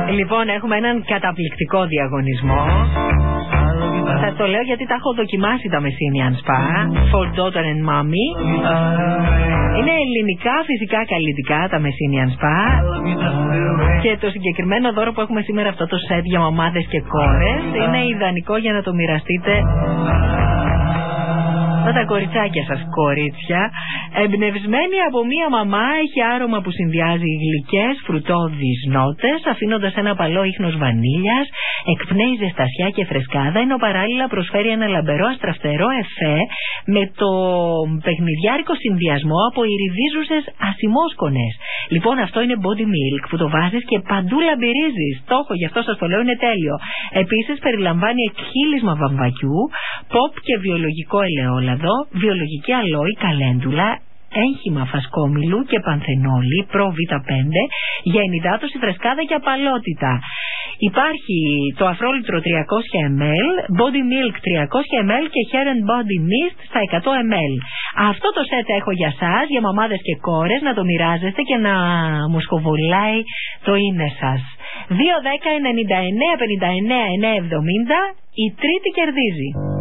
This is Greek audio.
Λοιπόν, έχουμε έναν καταπληκτικό διαγωνισμό. Σας το λέω γιατί τα έχω δοκιμάσει τα Messinian Spa For Daughter and Mommy. Είναι ελληνικά φυσικά καλλιτικά τα Messinian Spa. Και το συγκεκριμένο δώρο που έχουμε σήμερα, αυτό το σετ για μαμάδες και κόρες, είναι ιδανικό για να το μοιραστείτε με τα κοριτσάκια σας, κορίτσια. Εμπνευσμένη από μία μαμά, έχει άρωμα που συνδυάζει γλυκές φρουτώδεις νότες, αφήνοντας ένα απαλό ίχνος βανίλιας, εκπνέει ζεστασιά και φρεσκάδα, ενώ παράλληλα προσφέρει ένα λαμπερό αστραφτερό εφέ με το παιχνιδιάρικο συνδυασμό από ηριδίζουσες ασημόσκονες. Λοιπόν, αυτό είναι body milk που το βάζεις και παντού λαμπυρίζεις. Το έχω, γι' αυτό σας το λέω, είναι τέλειο. Επίσης περιλαμβάνει εκχύλισμα βαμβακιού, pop και βιολογικό ελαιόλαδο, βιολογική αλόη, καλέντουλα, έγχυμα φασκόμηλου και πανθενόλη, προ Β5, για ενυδάτωση, φρεσκάδα και απαλότητα. Υπάρχει το αφρόλιτρο 300 ml, body milk 300 ml και hair and body mist στα 100 ml. Αυτό το σετ έχω για σας, για μαμάδες και κόρες, να το μοιράζεστε και να μου σκοβολάει το είναι σας. 210 99 59 970, η τρίτη κερδίζει.